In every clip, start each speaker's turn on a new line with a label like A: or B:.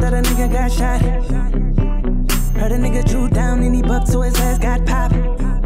A: that a nigga got shot. Heard a nigga drew down and he bucked so his ass got popped.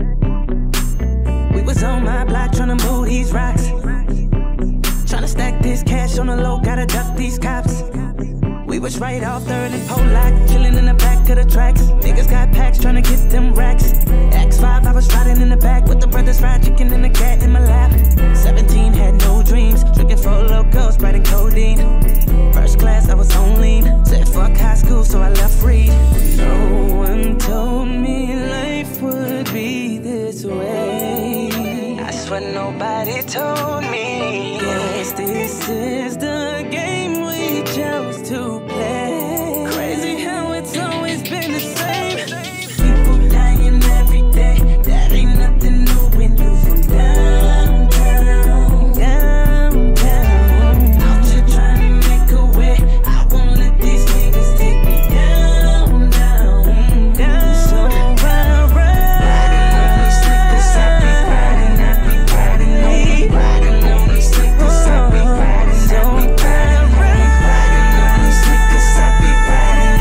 A: We was on my block tryna move these rocks. Tryna stack this cash on the low, gotta duck these cops. We was right off 3rd and Pollock, chillin' in the back of the tracks. Niggas got packs tryna get them racks. X5, I was riding in the back with the brothers fried chicken and the cat in my lap. 17, had no dreams, drinking 4 Locos, Sprite and codeine. First class, I was on lean. Said fuck high school, so I left free. No one told me life would be this way. I swear nobody told me. Yes, this is the game we chose to play. Crazy how it's always been the same. People dying every day. That ain't nothing new when you from downtown. Out here trying to make a way. I won't let these niggas take me down. So I ride. Riding on these niggas, I be riding on these niggas, I be riding. So I ride. Riding on these niggas, I be riding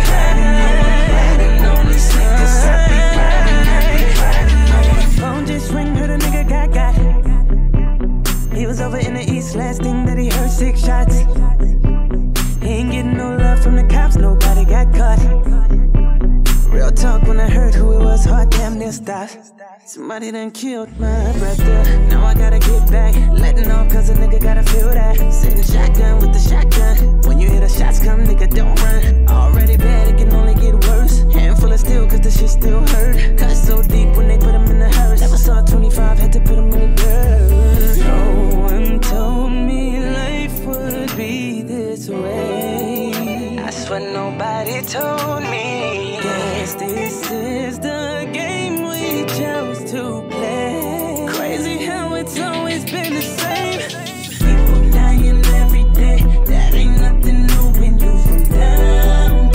A: on these niggas, I be riding. Phone just ring, heard a nigga got. He was over in the east, last thing that he heard 6 shots. He ain't getting no love from the cops, nobody got caught. Real talk, when I heard who it was, heart damn near stopped. Somebody done killed my brother. Now I gotta get back, letting off cause a nigga gotta feel that. Sitting shotgun with the shotgun. When you hear the shots come, nigga don't run. Already bad, it can only get worse. Handful of steel cause the shit still hurt. Cut so deep when they put him in the hearse. Never saw 25, had to put him in the dirt. No one told me life would be this way. I swear nobody told me. Guess this is the game we chose to play. Crazy how it's always been the same. People dying every day. That ain't nothing new when you from downtown.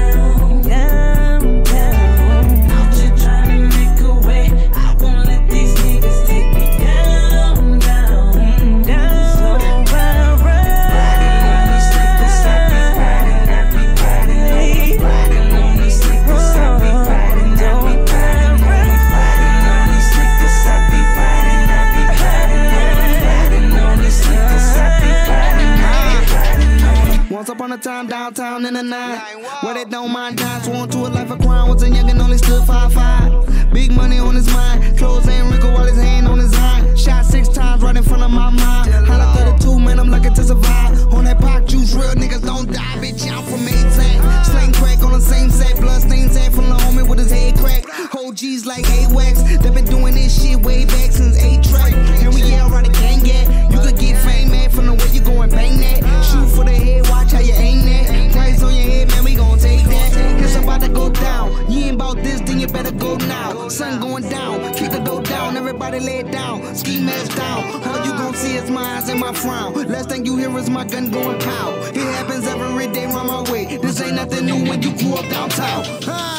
A: Out here trying to make a way. I won't let these niggas take me down. So I ride. Riding on these niggas, I be riding. Riding on these niggas, I be riding. Riding on these niggas, I be riding. Riding on these niggas, I be riding.
B: Once upon a time downtown in the night, where they don't mind dying, sworn to a life of crime. Was a youngin' only stood 5'5". Big money on his mind, clothes ain't wrinkled while his hand on his eye. Shot 6 times right in front of my mind. Holla 32, man, I'm looking to survive. On that pop juice, real niggas don't die, bitch. I'm from 18. Slang crack on the same set, blood stains head from the homie with his head cracked. Whole G's like A-Wax, they been doing this shit way back since 8-track. And we yell right a gang at. You could get fame, man, from the way you go and bang that. Shoot for the head, watch how you aim that. Price on your head, man, we gon' take that. It's about to go down. You ain't about this, then you better go now. Sun going down, kick the door down, everybody lay it down. Ski mask down, all you gon' see is my eyes and my frown. Last thing you hear is my gun going pow. It happens every day round my way. This ain't nothing new when you grew up downtown.